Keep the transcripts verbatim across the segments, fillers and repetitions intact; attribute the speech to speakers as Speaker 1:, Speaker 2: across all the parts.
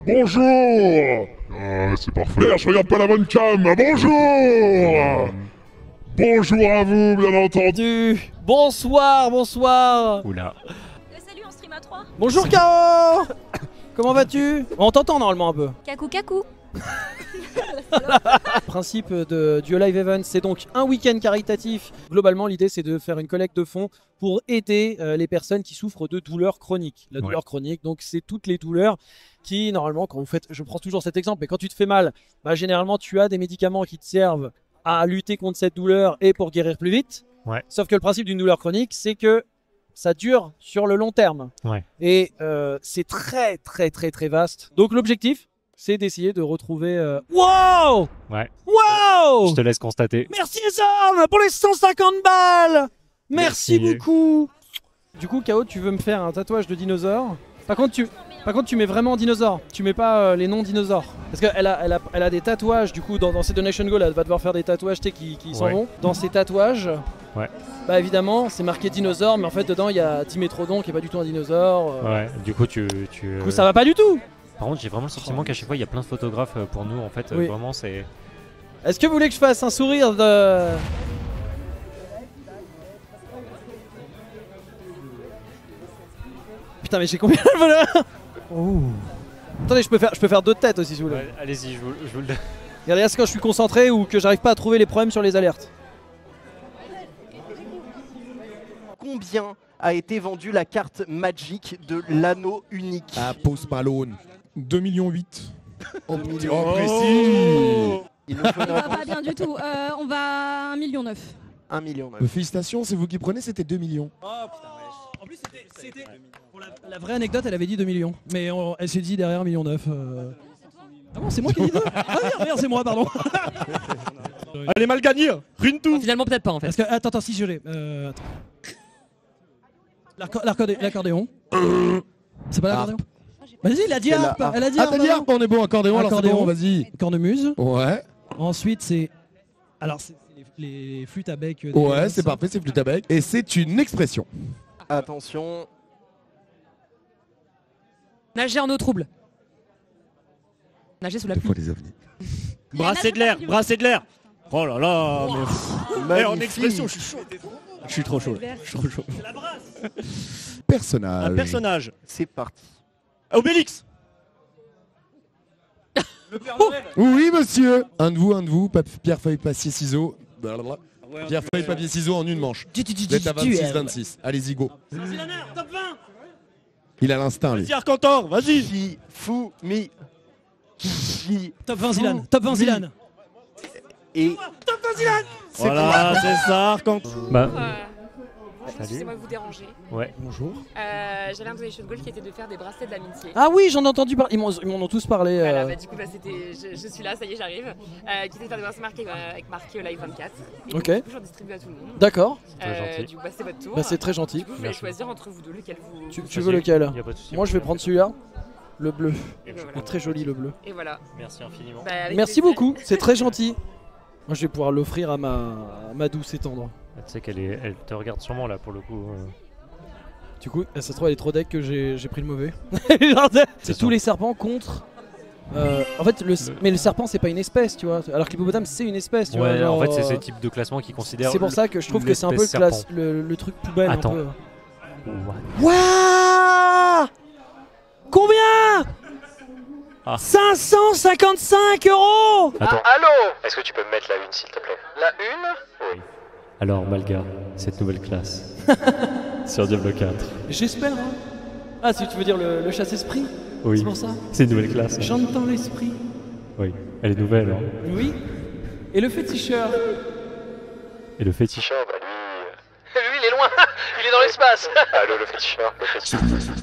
Speaker 1: Bonjour. Ah, c'est parfait. Je regarde pas la bonne cam. Bonjour. Bonjour à vous, bien entendu.
Speaker 2: Bonsoir, bonsoir.
Speaker 3: Oula.
Speaker 4: Euh, salut, on stream à trois.
Speaker 2: Bonjour Caro. Comment vas-tu? On t'entend normalement un peu.
Speaker 4: Kakou kakou.
Speaker 2: Le principe de, du Live Event, c'est donc un week-end caritatif. Globalement, l'idée, c'est de faire une collecte de fonds pour aider euh, les personnes qui souffrent de douleurs chroniques. La douleur ouais. chronique, donc c'est toutes les douleurs qui, normalement, quand vous faites, je prends toujours cet exemple, mais quand tu te fais mal, bah, généralement, tu as des médicaments qui te servent à lutter contre cette douleur et pour guérir plus vite.
Speaker 3: Ouais. Sauf
Speaker 2: que le principe d'une douleur chronique, c'est que ça dure sur le long terme.
Speaker 3: Ouais.
Speaker 2: Et euh, c'est très, très, très, très vaste. Donc l'objectif, c'est d'essayer de retrouver... Euh... Wow
Speaker 3: Ouais.
Speaker 2: Wow
Speaker 3: Je te laisse constater.
Speaker 2: Merci les hommes pour les cent cinquante balles. Merci, Merci beaucoup. Du coup, K O, tu veux me faire un tatouage de dinosaure? Par contre, tu... Par contre, tu mets vraiment dinosaure, tu mets pas euh, les noms dinosaures. Parce qu'elle a, elle a, elle a des tatouages, du coup, dans, dans ses donation goals, elle va devoir faire des tatouages qui, qui s'en ouais. vont. Dans ses tatouages,
Speaker 3: ouais.
Speaker 2: bah évidemment, c'est marqué dinosaure, mais en fait, dedans, il y a Dimétrodon qui est pas du tout un dinosaure. Euh...
Speaker 3: Ouais, du coup, tu. tu
Speaker 2: du coup, ça va pas du tout.
Speaker 3: Par contre, j'ai vraiment le sentiment qu'à chaque fois, il y a plein de photographes pour nous, en fait.
Speaker 2: Oui.
Speaker 3: Vraiment, c'est.
Speaker 2: Est-ce que vous voulez que je fasse un sourire de. Putain, mais j'ai combien de voleurs? Oh. Attendez, je peux faire, je peux faire d'autres têtes aussi si vous voulez.
Speaker 3: Ouais, allez-y, je vous, je vous le donne.
Speaker 2: Regardez, est-ce que je suis concentré ou que j'arrive pas à trouver les problèmes sur les alertes?
Speaker 5: Combien a été vendue la carte Magic de l'anneau unique?
Speaker 6: À Post Malone. deux millions huit.
Speaker 5: Oh,
Speaker 6: oh précis.
Speaker 5: Il nous faut une
Speaker 4: ah, pas bien du tout. Euh, on va à un million neuf.
Speaker 5: un million neuf.
Speaker 6: Euh, félicitations, c'est vous qui prenez, c'était deux millions.
Speaker 2: Oh putain, wesh. En plus, c'était. Pour la, la vraie anecdote, elle avait dit deux millions. Mais on, elle s'est dit derrière un million neuf. Euh... Ah bon, c'est moi qui ai dit deux? Ah merde, merde c'est moi, pardon.
Speaker 6: Allez, mal gagné. Ruine tout.
Speaker 7: Finalement, peut-être pas en fait.
Speaker 2: Parce que, attends, attends, si je l'ai. Euh, L'accordéon. C'est pas l'accordéon? Vas-y, il a dit harpe. Elle a dit
Speaker 6: harpe. Ah, t'as dit harpe, on est bon. Accordéon, alors c'est bon, vas-y.
Speaker 2: Cornemuse.
Speaker 6: Ouais.
Speaker 2: Ensuite, c'est. Alors, c'est les, les flûtes à bec.
Speaker 6: Ouais, c'est parfait, c'est flûte à bec. Et c'est une expression.
Speaker 5: Attention.
Speaker 7: Nager en eau trouble. Nager sous la pluie.
Speaker 6: Les ovnis.
Speaker 8: Brasser de l'air, brasser de l'air. Oh là là, mais hey, en expression, je suis chaud. Je suis trop chaud. Je suis trop chaud.
Speaker 2: C'est la brasse.
Speaker 6: Personnage.
Speaker 8: Un personnage.
Speaker 5: C'est parti.
Speaker 8: Obélix.
Speaker 2: Le Père Noël.
Speaker 6: Oui, monsieur. Un de vous, un de vous. Pierre, feuille, papier, ciseaux. Pierre, feuille, papier, ciseaux en une manche. Vous êtes à vingt-six vingt-six. Allez-y, go.
Speaker 2: Top vingt.
Speaker 6: Il a l'instinct, lui.
Speaker 8: Vas-y, Arcantor, vas-y.
Speaker 5: Qui fou mi. Qui
Speaker 2: Top vingt Zilan. Top vingt Zilan.
Speaker 5: Et.
Speaker 2: Top vingt Zilan.
Speaker 8: Voilà, c'est ça, Arcantor.
Speaker 3: Bah.
Speaker 7: Excusez-moi de vous déranger.
Speaker 3: Ouais.
Speaker 2: Bonjour.
Speaker 7: Euh, J'avais un donation goal qui était de faire des bracelets d'amitié.
Speaker 2: Ah oui, j'en ai entendu parler. Ils m'en ont tous parlé.
Speaker 7: Voilà,
Speaker 2: euh...
Speaker 7: bah, du coup, bah, je, je suis là, ça y est, j'arrive. Euh, qui était de faire des bracelets marqués, euh, avec marqué Live vingt-quatre. Et
Speaker 2: ok.
Speaker 7: donc, du coup, j'en distribue à tout le monde.
Speaker 2: D'accord.
Speaker 7: Euh,
Speaker 3: très gentil.
Speaker 7: Du coup, bah, c'est votre tour.
Speaker 2: Bah, c'est très gentil.
Speaker 7: Du coup, vous pouvez choisir entre vous deux lequel vous.
Speaker 2: Tu, tu veux lequel? Moi, je vais prendre celui-là. Le bleu.
Speaker 7: Et ben, voilà.
Speaker 2: Il est très joli, le bleu.
Speaker 7: Et voilà.
Speaker 3: Merci infiniment.
Speaker 7: Bah,
Speaker 2: merci
Speaker 7: plaisir.
Speaker 2: beaucoup, c'est très gentil. Moi, je vais pouvoir l'offrir à ma, à ma douce et tendre.
Speaker 3: Tu sais qu'elle est... elle te regarde sûrement là pour le coup. Euh...
Speaker 2: Du coup, ça se trouve, elle est trop deck que j'ai pris le mauvais. C'est tous les serpents contre. Euh, en fait, le, le... mais le serpent, c'est pas une espèce, tu vois. Alors que l'hippopotame, c'est une espèce, tu
Speaker 3: ouais,
Speaker 2: vois. Genre,
Speaker 3: en fait, c'est ce type de classement qui considère.
Speaker 2: C'est pour ça que je trouve que c'est un peu le, classe, le, le truc poubelle.
Speaker 3: Attends.
Speaker 2: Un peu. Waouh! Combien?
Speaker 3: Ah.
Speaker 2: cinq cent cinquante-cinq euros.
Speaker 3: Attends.
Speaker 5: Ah, allô?
Speaker 3: Est-ce que tu peux me mettre la une, s'il te plaît?
Speaker 5: La une?
Speaker 3: Oui. Alors, Malga, cette nouvelle classe sur Diablo quatre.
Speaker 2: J'espère. Hein. Ah, si tu veux dire le, le chasse-esprit?
Speaker 3: Oui.
Speaker 2: C'est pour ça?
Speaker 3: C'est une nouvelle classe.
Speaker 2: J'entends l'esprit.
Speaker 3: Oui, elle est nouvelle. Hein.
Speaker 2: Oui. Et le féticheur?
Speaker 3: Et le féticheur, bah lui.
Speaker 5: Lui, il est loin. Il est dans l'espace.
Speaker 3: Ah, le, le féticheur, le féticheur.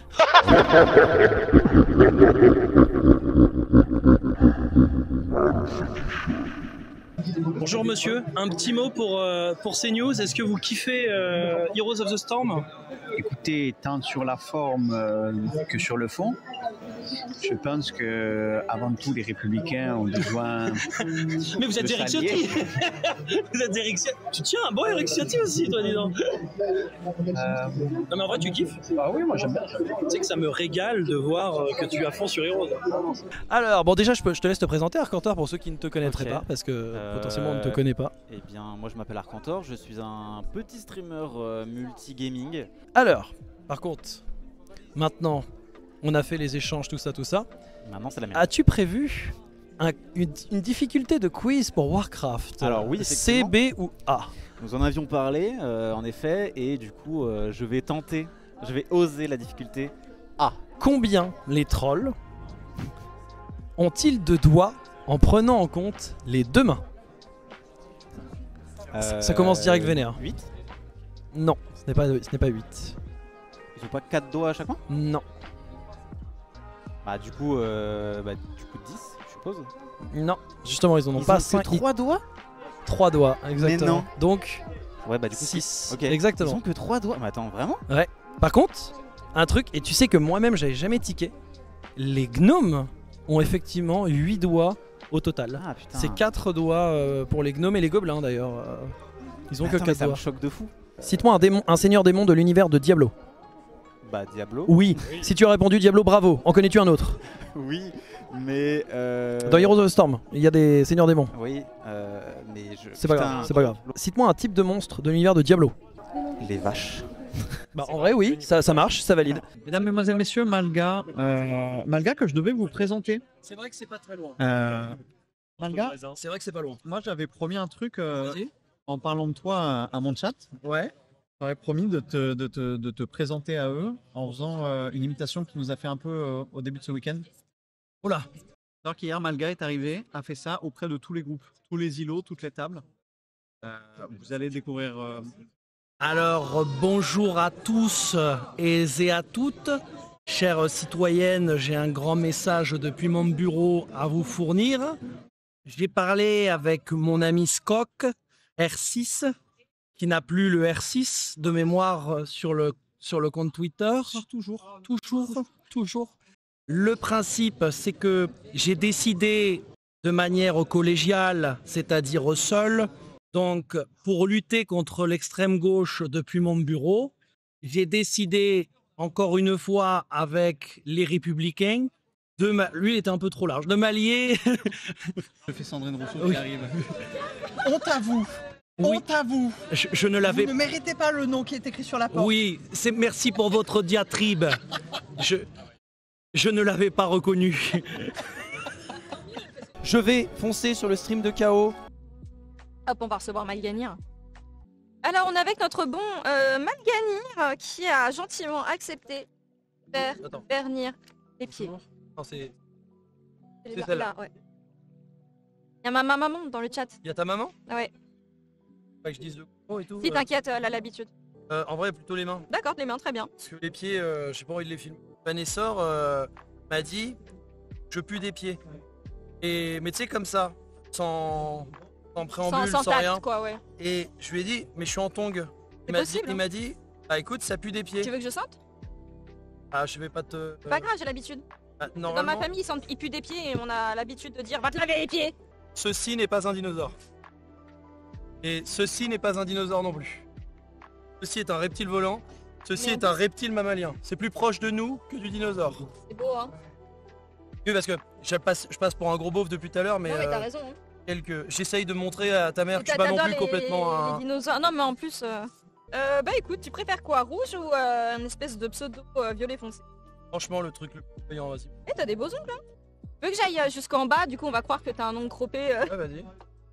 Speaker 9: Bonjour monsieur, un petit mot pour, euh, pour CNews. Est-ce que vous kiffez euh, Heroes of the Storm?
Speaker 10: Écoutez, tant sur la forme euh, que sur le fond. Je pense que avant tout, les Républicains ont besoin.
Speaker 9: Mais vous êtes
Speaker 10: de
Speaker 9: Eric
Speaker 10: s'allier.
Speaker 9: Ciotti. Vous êtes Eric Ciotti. Tu tiens un bon Eric Ciotti aussi, toi, dis donc.
Speaker 10: Euh,
Speaker 9: Non, mais en vrai, tu kiffes.
Speaker 10: Ah oui, moi j'aime bien.
Speaker 9: Tu sais que ça me régale de voir euh, que tu as fond sur Heroes.
Speaker 2: Alors, bon, déjà, je, peux, je te laisse te présenter, Arcantor, pour ceux qui ne te connaîtraient
Speaker 11: Ok.
Speaker 2: pas, parce que
Speaker 11: Euh,
Speaker 2: potentiellement on ne te connaît pas.
Speaker 11: Eh bien, moi je m'appelle Arcantor, je suis un petit streamer euh, multi-gaming.
Speaker 2: Alors, par contre, maintenant, on a fait les échanges, tout ça, tout ça.
Speaker 11: Maintenant, c'est la mienne.
Speaker 2: As-tu prévu un- une, une difficulté de quiz pour Warcraft?
Speaker 11: Alors oui,
Speaker 2: C,
Speaker 11: effectivement.
Speaker 2: B ou A?
Speaker 11: Nous en avions parlé, euh, en effet, et du coup, euh, je vais tenter, je vais oser la difficulté A.
Speaker 2: Combien les trolls ont-ils de doigts en prenant en compte les deux mains? Ça- Ça commence direct vénère.
Speaker 11: huit.
Speaker 2: Non, ce n'est pas, ce n'est pas huit.
Speaker 11: Ils ont pas quatre doigts à chaque fois?
Speaker 2: Non.
Speaker 11: Bah du coup, euh, bah, du coup dix, je suppose.
Speaker 2: Non, justement, ils en ont
Speaker 11: Ils
Speaker 2: pas
Speaker 11: ont que
Speaker 2: cinq.
Speaker 11: trois doigts?
Speaker 2: trois doigts, exactement.
Speaker 11: non.
Speaker 2: Donc,
Speaker 11: Ouais, bah du coup
Speaker 2: six.
Speaker 11: Ok.
Speaker 2: Exactement.
Speaker 11: Ils ont que trois doigts. Mais attends, vraiment?
Speaker 2: Ouais. Par contre, un truc, et tu sais que moi-même j'avais jamais tiqué, les gnomes ont effectivement huit doigts au total.
Speaker 11: Ah putain.
Speaker 2: C'est quatre doigts euh, pour les gnomes et les gobelins d'ailleurs. euh, Ils ont
Speaker 11: Mais
Speaker 2: que
Speaker 11: attends, mais
Speaker 2: quatre
Speaker 11: ça me
Speaker 2: doigts.
Speaker 11: choque de fou.
Speaker 2: Cite-moi un, démon, un seigneur démon de l'univers de Diablo.
Speaker 11: Bah Diablo.
Speaker 2: Oui. Si tu as répondu Diablo, bravo. En connais-tu un autre?
Speaker 11: Oui, mais euh...
Speaker 2: Dans Heroes of the Storm, il y a des seigneurs démons.
Speaker 11: Oui, euh, mais je.
Speaker 2: C'est pas
Speaker 11: Putain.
Speaker 2: grave, c'est pas grave. Cite-moi un type de monstre de l'univers de Diablo.
Speaker 11: Les vaches.
Speaker 2: Bah en vrai oui, ça, ça marche, ça valide.
Speaker 12: Mesdames, Mesdemoiselles, Messieurs, Malga, euh, Malga que je devais vous présenter.
Speaker 2: C'est vrai que c'est pas très loin.
Speaker 12: Euh, Malga,
Speaker 2: C'est vrai que c'est pas loin.
Speaker 12: moi j'avais promis un truc euh, en parlant de toi à, à mon chat.
Speaker 2: Ouais.
Speaker 12: J'aurais promis de te, de, te, de te présenter à eux en faisant euh, une imitation qui nous a fait un peu euh, au début de ce week-end.
Speaker 2: Oula.
Speaker 12: Alors qu'hier, Malga est arrivé, a fait ça auprès de tous les groupes, tous les îlots, toutes les tables. Euh, vous allez découvrir. euh,
Speaker 13: Alors, bonjour à tous et à toutes. Chères citoyennes, j'ai un grand message depuis mon bureau à vous fournir. J'ai parlé avec mon ami Skok, R six, qui n'a plus le R six de mémoire sur le, sur le compte Twitter.
Speaker 12: Toujours.
Speaker 13: Toujours, toujours. Le principe, c'est que j'ai décidé de manière collégiale, c'est-à-dire seul, donc pour lutter contre l'extrême gauche depuis mon bureau, j'ai décidé encore une fois avec les Républicains, de ma... lui il était un peu trop large, de m'allier.
Speaker 12: Je fais Sandrine Rousseau
Speaker 13: Oui.
Speaker 12: qui arrive. Honte à vous.
Speaker 13: Oui.
Speaker 12: Honte à vous.
Speaker 13: Je, je ne l'avais
Speaker 12: Vous ne méritez pas le nom qui est écrit sur la porte.
Speaker 13: Oui, c'est merci pour votre diatribe. Je, je ne l'avais pas reconnu.
Speaker 2: Je vais foncer sur le stream de K O.
Speaker 4: Hop, on va recevoir Malganir. Alors, on est avec notre bon euh, Malganir euh, qui a gentiment accepté de faire
Speaker 2: Attends.
Speaker 4: vernir les pieds.
Speaker 2: Non, c'est.
Speaker 4: C'est
Speaker 2: c'est
Speaker 4: là,
Speaker 2: celle-là.
Speaker 4: là, ouais. Il y a ma ma maman dans le chat.
Speaker 2: Il y a ta maman?
Speaker 4: Ouais.
Speaker 2: Pas que je dise de gros et tout.
Speaker 4: Si
Speaker 2: euh.
Speaker 4: t'inquiète, elle a l'habitude.
Speaker 2: Euh, en vrai, plutôt les mains.
Speaker 4: D'accord, les mains, très bien.
Speaker 2: Parce que les pieds, euh, j'ai pas envie de les filmer. Vanessa euh, m'a dit je pue des pieds. Et mais tu sais comme ça, sans, sans préambule,
Speaker 4: Sans,
Speaker 2: sans,
Speaker 4: sans tact,
Speaker 2: rien.
Speaker 4: quoi, ouais.
Speaker 2: Et je lui ai dit mais je suis en tongue.
Speaker 4: C'est
Speaker 2: Il m'a dit,
Speaker 4: possible,
Speaker 2: il
Speaker 4: hein.
Speaker 2: m'a dit bah écoute ça pue des pieds.
Speaker 4: Tu veux que je sente?
Speaker 2: Ah je vais pas te.
Speaker 4: Pas grave, j'ai l'habitude.
Speaker 2: Ah,
Speaker 4: Dans ma
Speaker 2: normalement,
Speaker 4: famille, ils, sentent- ils puent des pieds et on a l'habitude de dire va te laver les pieds.
Speaker 2: ceci n'est pas un dinosaure. Et ceci n'est pas un dinosaure non plus. Ceci est un reptile volant. Ceci
Speaker 4: Merde.
Speaker 2: est un reptile mammalien. C'est plus proche de nous que du dinosaure.
Speaker 4: C'est beau, hein.
Speaker 2: Oui, parce que je passe, je passe pour un gros beauf depuis tout à l'heure, mais,
Speaker 4: non, mais t'as
Speaker 2: euh,
Speaker 4: raison. Hein.
Speaker 2: quelques... j'essaye de montrer à ta mère que je
Speaker 4: T'a-
Speaker 2: suis pas non
Speaker 4: t'adores
Speaker 2: plus
Speaker 4: les-
Speaker 2: complètement un...
Speaker 4: les dinosaures. Non, mais en plus. Euh... euh, bah écoute, tu préfères quoi? Rouge ou euh, une espèce de pseudo euh, violet foncé?
Speaker 2: Franchement, le truc le plus payant, vas-y.
Speaker 4: Eh, t'as des beaux ongles, hein. Tu veux que j'aille euh, jusqu'en bas? Du coup, on va croire que t'as un ongle croppé. euh.
Speaker 2: Ouais, vas-y.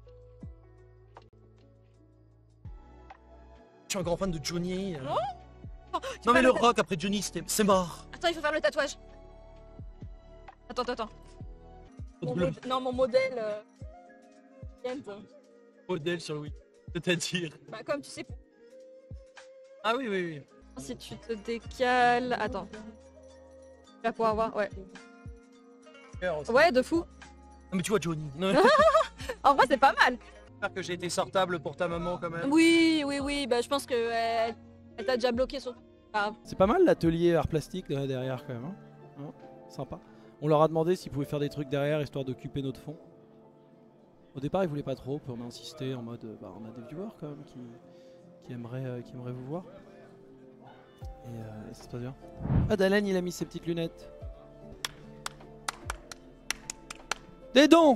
Speaker 2: Je suis un grand fan de Johnny. euh.
Speaker 4: Oh Non, tu
Speaker 2: non, mais
Speaker 4: fais
Speaker 2: le
Speaker 4: le-
Speaker 2: rock après Johnny, c'était- c'est mort.
Speaker 4: Attends, il faut faire le tatouage. Attends, attends, attends. Mon
Speaker 2: Le
Speaker 4: mod- Non, mon modèle. Euh... Kent.
Speaker 2: modèle sur le Wii. C'est-à-dire.
Speaker 4: Bah, comme tu sais.
Speaker 2: Ah oui, oui, oui.
Speaker 4: Si tu te décales. Attends. Tu vas pouvoir voir, ouais.
Speaker 2: Cœur aussi.
Speaker 4: Ouais, de fou.
Speaker 2: Non, mais tu vois Johnny. Non.
Speaker 4: En vrai, c'est pas mal.
Speaker 2: J'espère que j'ai été sortable pour ta maman quand même.
Speaker 4: Oui, oui, oui. Bah, je pense que euh, elle t'a déjà bloqué sur. Pas grave.
Speaker 2: C'est pas mal l'atelier art plastique euh, derrière quand même. Hein. Hein, sympa. On leur a demandé s'ils pouvaient faire des trucs derrière histoire d'occuper notre fond. Au départ, ils voulaient pas trop, puis on a insisté en mode bah, on a des viewers quand même qui, qui, aimeraient, euh, qui aimeraient vous voir. Et, euh, et ça se passe bien. Ah, Dalen, il a mis ses petites lunettes. Des dons!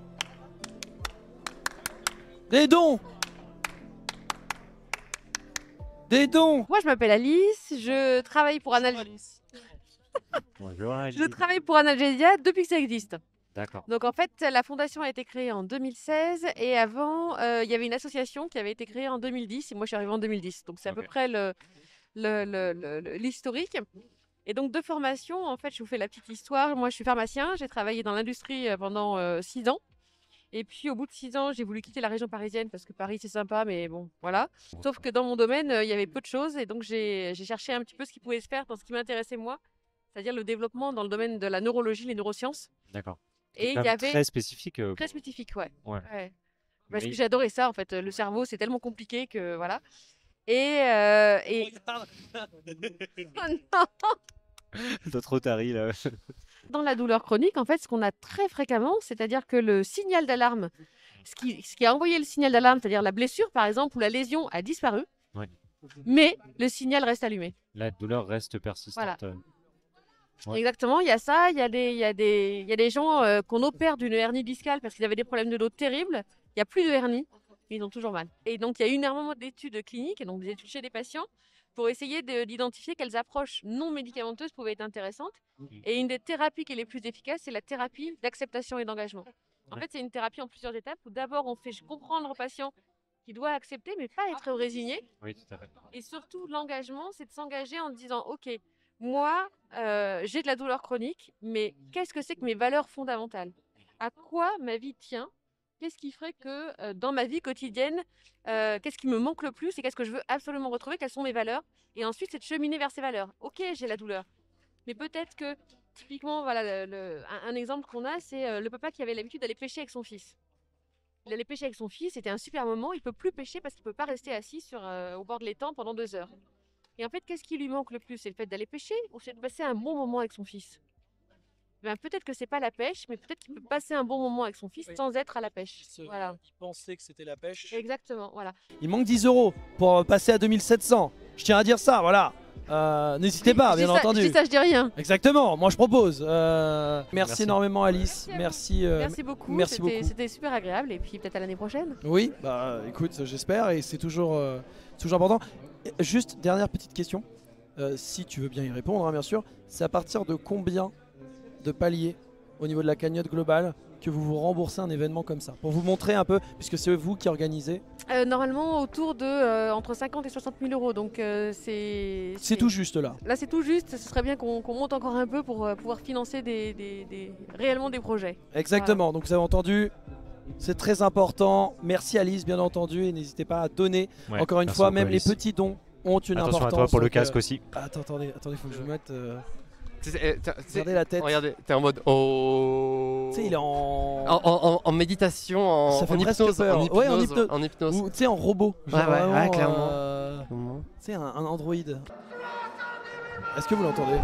Speaker 2: Des dons! Des dons!
Speaker 14: Moi, je m'appelle Alice, je travaille pour Analgesia.
Speaker 3: Bonjour Alice.
Speaker 14: Je travaille pour Analgesia depuis que ça existe.
Speaker 3: D'accord.
Speaker 14: Donc en fait, la fondation a été créée en deux mille seize et avant, euh, il y avait une association qui avait été créée en deux mille dix et moi je suis arrivée en deux mille dix. Donc c'est à
Speaker 3: Ok.
Speaker 14: peu près le, le- le- le- le- l'historique. Et donc de formation, en fait, je vous fais la petite histoire. Moi, je suis pharmacien, j'ai travaillé dans l'industrie euh, pendant euh, six ans. Et puis au bout de six ans, j'ai voulu quitter la région parisienne parce que Paris c'est sympa, mais bon, voilà. Sauf que dans mon domaine, euh, il y avait peu de choses et donc j'ai j'ai cherché un petit peu ce qui pouvait se faire dans ce qui m'intéressait moi, c'est-à-dire le développement dans le domaine de la neurologie, les neurosciences.
Speaker 3: D'accord.
Speaker 14: Et il
Speaker 3: Quand
Speaker 14: y
Speaker 3: même
Speaker 14: avait
Speaker 3: très spécifique. euh,
Speaker 14: très spécifique, ouais.
Speaker 3: Ouais.
Speaker 14: Ouais. Parce
Speaker 3: Mais-
Speaker 14: que j'adorais ça en fait. Le cerveau, c'est tellement compliqué que voilà. Et, euh, et... Oh non.
Speaker 3: Notre Rotary là.
Speaker 14: Dans la douleur chronique, en fait, ce qu'on a très fréquemment, c'est-à-dire que le signal d'alarme, ce qui, ce qui a envoyé le signal d'alarme, c'est-à-dire la blessure par exemple ou la lésion, a disparu,
Speaker 3: Ouais.
Speaker 14: mais le signal reste allumé.
Speaker 3: La douleur reste persistante.
Speaker 14: Voilà.
Speaker 3: euh. Ouais.
Speaker 14: Exactement, il y a ça, il y a des, il y a des, il y a des gens euh, qu'on opère d'une hernie discale parce qu'ils avaient des problèmes de dos terribles. Il n'y a plus de hernie, mais ils ont toujours mal. Et donc il y a eu énormément d'études cliniques, et donc des études chez des patients, pour essayer de- d'identifier quelles approches non médicamenteuses pouvaient être intéressantes. Et une des thérapies qui est les plus efficaces, c'est la thérapie d'acceptation et d'engagement. En
Speaker 3: Ouais.
Speaker 14: fait, c'est une thérapie en plusieurs étapes où d'abord on fait comprendre au patient qu'il doit accepter, mais pas être résigné.
Speaker 3: Oui, tout à fait.
Speaker 14: Et surtout, l'engagement, c'est de s'engager en disant, OK, moi, euh, j'ai de la douleur chronique, mais qu'est-ce que c'est que mes valeurs fondamentales? À quoi ma vie tient? Qu'est-ce qui ferait que euh, dans ma vie quotidienne, euh, qu'est-ce qui me manque le plus et qu'est-ce que je veux absolument retrouver? Quelles sont mes valeurs? Et ensuite, c'est de cheminer vers ces valeurs. OK, j'ai la douleur. Mais peut-être que, typiquement, voilà, le- le- un, un exemple qu'on a, c'est euh, le papa qui avait l'habitude d'aller pêcher avec son fils. Il allait pêcher avec son fils, c'était un super moment, il peut plus pêcher parce qu'il peut pas rester assis sur, euh, au bord de l'étang pendant deux heures. Et en fait, qu'est-ce qui lui manque le plus? C'est le fait d'aller pêcher ou c'est de passer un bon moment avec son fils? Ben, peut-être que c'est pas la pêche, mais peut-être qu'il peut passer un bon moment avec son fils sans être à la pêche. Voilà.
Speaker 2: Ils pensaient que c'était la pêche.
Speaker 14: Exactement, voilà.
Speaker 2: Il manque dix euros pour passer à deux mille sept cents. Je tiens à dire ça, voilà. Euh, N'hésitez pas,
Speaker 14: Je dis
Speaker 2: bien
Speaker 14: ça-
Speaker 2: entendu.
Speaker 14: je dis ça, je dis rien.
Speaker 2: Exactement, moi je propose. Euh, merci,
Speaker 14: Merci.
Speaker 2: énormément Alice. Merci. euh,
Speaker 14: Merci beaucoup,
Speaker 2: Merci
Speaker 14: c'était
Speaker 2: beaucoup.
Speaker 14: c'était super agréable et puis peut-être à l'année prochaine.
Speaker 2: Oui, bah écoute, j'espère et c'est toujours, euh, toujours important. Et juste dernière petite question, euh, si tu veux bien y répondre, hein, bien sûr. C'est à partir de combien de paliers au niveau de la cagnotte globale que vous vous remboursez un événement comme ça? Pour vous montrer un peu, puisque c'est vous qui organisez.
Speaker 14: Euh, normalement autour de euh, entre cinquante et soixante mille euros, donc euh, c'est...
Speaker 2: C'est tout juste là.
Speaker 14: Là c'est tout juste, ce serait bien qu'on qu'on monte encore un peu pour euh, pouvoir financer des, des- des- réellement des projets.
Speaker 2: Exactement, donc vous avez entendu, c'est très important. Merci Alice, bien entendu, et n'hésitez pas à donner.
Speaker 3: Ouais,
Speaker 2: Encore une
Speaker 3: merci
Speaker 2: fois,
Speaker 3: beaucoup,
Speaker 2: même
Speaker 3: Alice.
Speaker 2: les petits dons ont une
Speaker 3: Attention à
Speaker 2: importance.
Speaker 3: toi pour le
Speaker 2: donc,
Speaker 3: casque aussi.
Speaker 2: Attends, attendez, attendez, faut que je vous mette. euh,
Speaker 15: C'est- c'est- c'est-
Speaker 2: Regardez la tête.
Speaker 15: Regardez, t'es en mode oh.
Speaker 2: Tu sais, il est en...
Speaker 15: En, en- en méditation, en,
Speaker 2: Ça fait
Speaker 15: en
Speaker 2: presque
Speaker 15: hypnose,
Speaker 2: peur.
Speaker 15: en hypnose,
Speaker 2: Ouais, en hypnose.
Speaker 15: en hypnose.
Speaker 2: Ou tu sais, en robot.
Speaker 15: Ouais,
Speaker 2: Genre
Speaker 15: ouais, ouais,
Speaker 2: vraiment,
Speaker 15: clairement.
Speaker 2: euh,
Speaker 15: Comment
Speaker 2: Tu sais, un, un Android. Est-ce que vous l'entendez?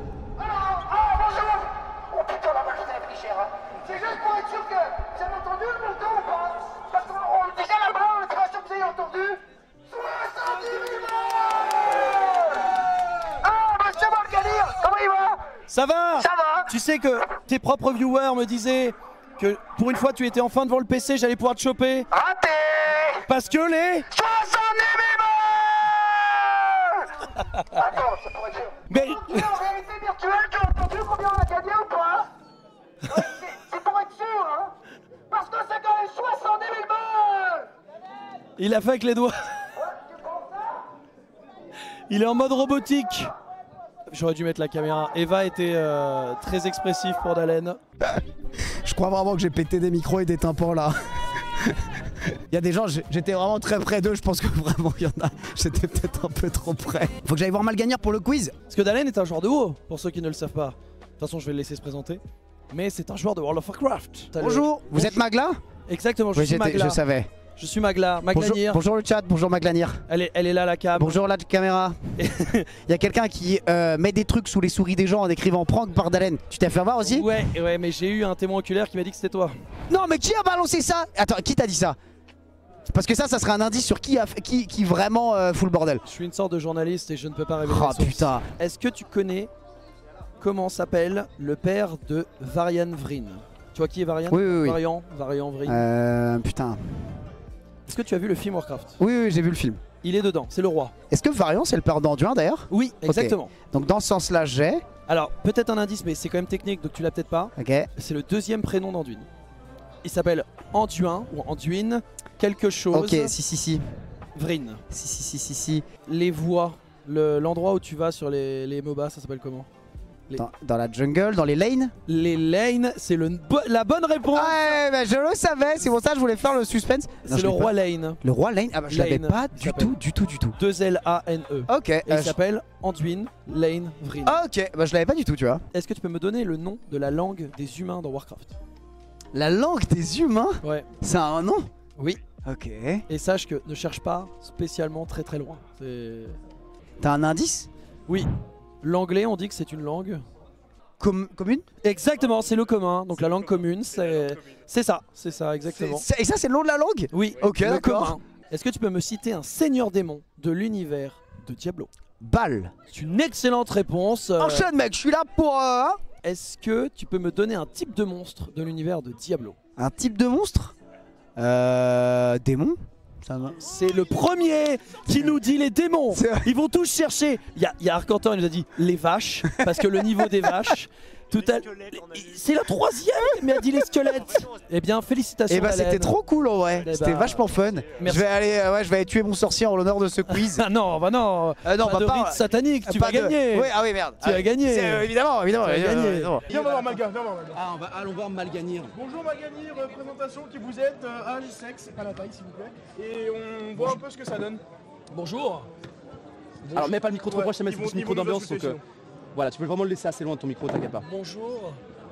Speaker 16: C'est juste pour être sûr que vous avez entendu le montant ou pas? Parce qu'on on- déjà là-bas, on était pas sûr que vous ayez entendu. soixante-dix mille balles. Ah, monsieur Balganir, comment il va?
Speaker 2: Ça va?
Speaker 16: Ça va.
Speaker 2: Tu sais que tes propres viewers me disaient que pour une fois tu étais enfin devant le P C, j'allais pouvoir te choper.
Speaker 16: Raté.
Speaker 2: Parce que les...
Speaker 16: soixante-dix mille balles. Attends, c'est pour être sûr.
Speaker 2: Mais...
Speaker 16: C'est en réalité virtuelle, tu as entendu combien on a gagné ou pas? Ouais, c'est- C'est pour être sûr, hein. Parce que c'est quand même soixante-dix mille balles.
Speaker 2: Il a fait avec les doigts. Il est en mode robotique. J'aurais dû mettre la caméra. Eva était euh, très expressif pour Dalen.
Speaker 17: Je crois vraiment que j'ai pété des micros et des tympans là. Il y a des gens, j'ai- j'étais vraiment très près d'eux, je pense que vraiment il y en a, j'étais peut-être un peu trop près. Faut que j'aille voir Malgagnir pour le quiz.
Speaker 2: Parce que Dalen est un joueur de WoW, pour ceux qui ne le savent pas. De toute façon, je vais le laisser se présenter. Mais c'est un joueur de World of Warcraft. T'as le-
Speaker 17: Bonjour, vous êtes Magla?
Speaker 2: Exactement, je
Speaker 17: Oui,
Speaker 2: suis
Speaker 17: j'étais-
Speaker 2: Magla.
Speaker 17: je savais.
Speaker 2: Je suis Magla,
Speaker 17: Bonjour,
Speaker 2: Maglanir.
Speaker 17: bonjour le chat, bonjour Maglanir.
Speaker 2: Elle est, elle est là la cam.
Speaker 17: Bonjour la caméra. Il y a quelqu'un qui euh, met des trucs sous les souris des gens en écrivant prank par Dalen. Tu t'es fait avoir aussi?
Speaker 2: Ouais, ouais, mais j'ai eu un témoin oculaire qui m'a dit que c'était toi.
Speaker 17: Non mais qui a balancé ça? Attends, qui t'a dit ça? Parce que ça, ça serait un indice sur qui, a, qui, qui vraiment euh, fout le bordel.
Speaker 2: Je suis une sorte de journaliste et je ne peux pas révéler.
Speaker 17: Oh
Speaker 2: la source.
Speaker 17: putain.
Speaker 2: Est-ce que tu connais comment s'appelle le père de Varian Vryn? Tu vois qui est Varian?
Speaker 17: Oui, oui, oui.
Speaker 2: Varian, Varian Vryn.
Speaker 17: Euh, putain.
Speaker 2: Est-ce que tu as vu le film Warcraft?
Speaker 17: Oui, oui, j'ai vu le film.
Speaker 2: Il est dedans, c'est le roi.
Speaker 17: Est-ce que Varian, c'est le père d'Anduin d'ailleurs?
Speaker 2: Oui, exactement.
Speaker 17: Okay. Donc dans ce sens-là, j'ai...
Speaker 2: Alors, peut-être un indice, mais c'est quand même technique, donc tu l'as peut-être pas.
Speaker 17: Ok.
Speaker 2: C'est le deuxième prénom d'Anduin. Il s'appelle Anduin, ou Anduin, quelque chose.
Speaker 17: Ok, si, si, si.
Speaker 2: Vryn.
Speaker 17: Si, si, si, si, si.
Speaker 2: Les voies, l'endroit où tu vas sur les, les MOBA, ça s'appelle comment? Les...
Speaker 17: Dans, dans la jungle, dans les lanes?
Speaker 2: Les lanes, c'est bo la bonne réponse.
Speaker 17: Ouais, bah je le savais, c'est pour ça que je voulais faire le suspense.
Speaker 2: C'est le roi Lane.
Speaker 17: Le roi Lane? Ah bah je l'avais pas du tout, du tout, du tout.
Speaker 2: deux L A N E.
Speaker 17: Ok.
Speaker 2: Et
Speaker 17: euh,
Speaker 2: il s'appelle Anduin Lane Vryn.
Speaker 17: Ok, bah je l'avais pas du tout, tu vois.
Speaker 2: Est-ce que tu peux me donner le nom de la langue des humains dans Warcraft?
Speaker 17: La langue des humains?
Speaker 2: Ouais.
Speaker 17: Ça a un nom?
Speaker 2: Oui.
Speaker 17: Ok.
Speaker 2: Et sache que ne cherche pas spécialement très très loin.
Speaker 17: T'as un indice?
Speaker 2: Oui. L'anglais, on dit que c'est une langue...
Speaker 17: Com commune?
Speaker 2: Exactement, c'est le commun. Donc la langue commune, c'est ça, c'est ça, exactement.
Speaker 17: Et ça, c'est le nom de la langue?
Speaker 2: Oui.
Speaker 17: Ok, d'accord.
Speaker 2: Est-ce que tu peux me citer un seigneur démon de l'univers de Diablo?
Speaker 17: Baal.
Speaker 2: C'est une excellente réponse.
Speaker 17: Enchaîne mec, je suis là pour... Euh...
Speaker 2: Est-ce que tu peux me donner un type de monstre de l'univers de Diablo?
Speaker 17: Un type de monstre? Euh... Démon?
Speaker 2: C'est le premier qui nous dit les démons. Ils vont tous chercher. Il y a, y a Arcantor, il nous a dit les vaches, parce que le niveau des vaches. Tout à... C'est la troisième, mais a dit les squelettes. Eh bien, félicitations.
Speaker 17: Et bah c'était trop cool en vrai.
Speaker 2: Eh
Speaker 17: C'était
Speaker 2: bah,
Speaker 17: vachement fun.
Speaker 2: Merci.
Speaker 17: Je vais aller, euh, ouais, je vais aller tuer mon sorcier en l'honneur de ce quiz.
Speaker 2: Ah non, bah non.
Speaker 17: Euh, non,
Speaker 2: pas
Speaker 17: bah
Speaker 2: de
Speaker 17: pas,
Speaker 2: rite satanique, tu
Speaker 17: pas
Speaker 2: vas
Speaker 17: de...
Speaker 2: gagner.
Speaker 17: Ouais, ah oui merde.
Speaker 2: Tu
Speaker 17: ah,
Speaker 2: vas gagner.
Speaker 17: Euh, évidemment, évidemment.
Speaker 2: Tu vas
Speaker 17: évidemment,
Speaker 2: gagner.
Speaker 17: évidemment.
Speaker 16: Viens voir Malga, viens voir Malga.
Speaker 12: Ah, on va, allons voir Malganir.
Speaker 16: Bonjour Malganir, euh, présentation, qui vous êtes, euh, âge, sexe, pas la taille s'il vous plaît. Et on voit un peu ce que ça donne.
Speaker 2: Bonjour.
Speaker 12: Alors, mets pas le micro trop
Speaker 16: Ouais,
Speaker 12: proche, ça met
Speaker 16: ils
Speaker 12: ce
Speaker 16: vont-
Speaker 12: petit
Speaker 16: ils
Speaker 12: micro
Speaker 16: vont nous
Speaker 12: d'ambiance.
Speaker 16: insulter,
Speaker 12: Donc, euh, voilà, tu peux vraiment le laisser assez loin de ton micro, t'inquiète pas.
Speaker 2: Bonjour.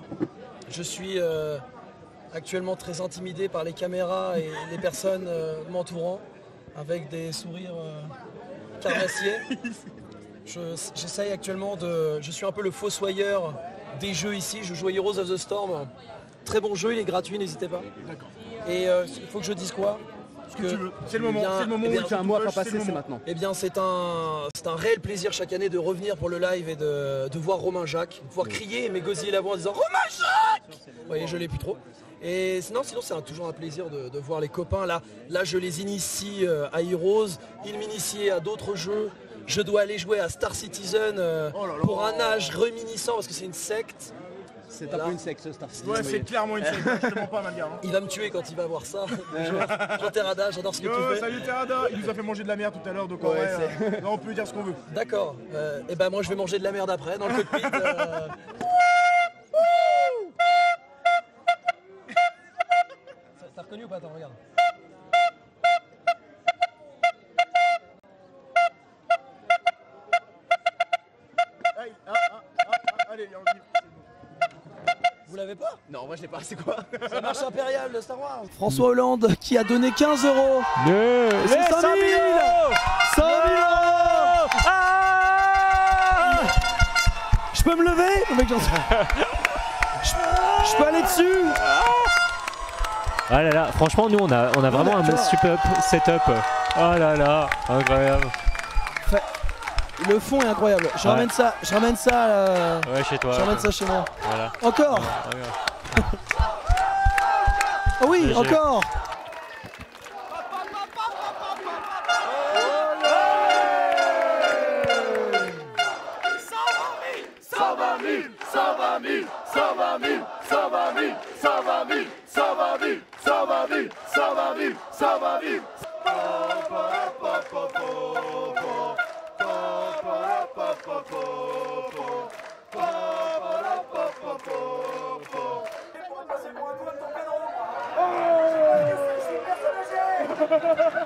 Speaker 2: Je suis euh, actuellement très intimidé par les caméras et les personnes euh, m'entourant avec des sourires euh, carnassiers. Je- J'essaye actuellement de... Je suis un peu le fossoyeur des jeux ici. Je joue à Heroes of the Storm. Très bon jeu, il est gratuit, n'hésitez pas.
Speaker 16: D'accord.
Speaker 2: Et euh, il faut que je dise quoi?
Speaker 16: Ce que tu veux. C'est le moment, c'est le moment
Speaker 2: eh
Speaker 16: où
Speaker 2: bien,
Speaker 16: tu
Speaker 12: Tu as un mot à faire
Speaker 16: c'est le
Speaker 12: passer, c'est
Speaker 16: moment.
Speaker 12: maintenant.
Speaker 2: Eh bien, c'est un, c'est un réel plaisir chaque année de revenir pour le live et de, de voir Romain Jacques, de pouvoir crier et m'égosiller la voix en disant Romain Jacques. Vous voyez, je l'ai plus trop. Et sinon, sinon c'est un- toujours un plaisir de, de voir les copains. Là, là, je les initie euh, à Heroes, ils m'initient à d'autres jeux. Je dois aller jouer à Star Citizen euh,
Speaker 16: Oh là là.
Speaker 2: pour un âge réminiscent parce que c'est une secte.
Speaker 12: C'est
Speaker 2: Voilà.
Speaker 12: un peu une secte, Star Citizen.
Speaker 16: Ouais, c'est clairement une secte, je te mens pas Malga. Hein.
Speaker 2: Il va me tuer quand il va voir ça. Jean Terrada, j'adore ce que
Speaker 16: Yo,
Speaker 2: tu fais.
Speaker 16: salut Terada, il nous a fait manger de la merde tout à l'heure, donc en
Speaker 2: Ouais,
Speaker 16: vrai,
Speaker 2: c'est-
Speaker 16: euh, là on peut dire ce qu'on veut.
Speaker 2: D'accord. Euh, et ben moi je vais manger de la merde après dans le cockpit. euh. Ça- T'as reconnu ou pas? Attends, regarde.
Speaker 16: Aïe, ah, ah, ah, ah, allez, on y va.
Speaker 2: Vous l'avez pas?
Speaker 12: Non, moi je l'ai pas, c'est quoi?
Speaker 2: Ça marche impérial de Star Wars. François Hollande qui a donné quinze euros.
Speaker 8: Le...
Speaker 2: Et c'est cinq mille cent mille euros.
Speaker 8: Ah
Speaker 2: Je peux me lever? Le mec, j'en sais- Je je peux aller dessus?
Speaker 3: Ah là là, franchement, nous on a, on a vraiment un super setup. Oh là là, incroyable.
Speaker 2: Fait- Le fond est incroyable. Je
Speaker 3: Ouais.
Speaker 2: ramène ça, je ramène ça. euh,
Speaker 3: Ouais, chez toi.
Speaker 2: Je ramène ça chez moi.
Speaker 3: Voilà.
Speaker 2: Encore.
Speaker 3: Regarde.
Speaker 2: Ah oui,
Speaker 3: Léger.
Speaker 2: encore.
Speaker 16: Oh, je suis personnagé.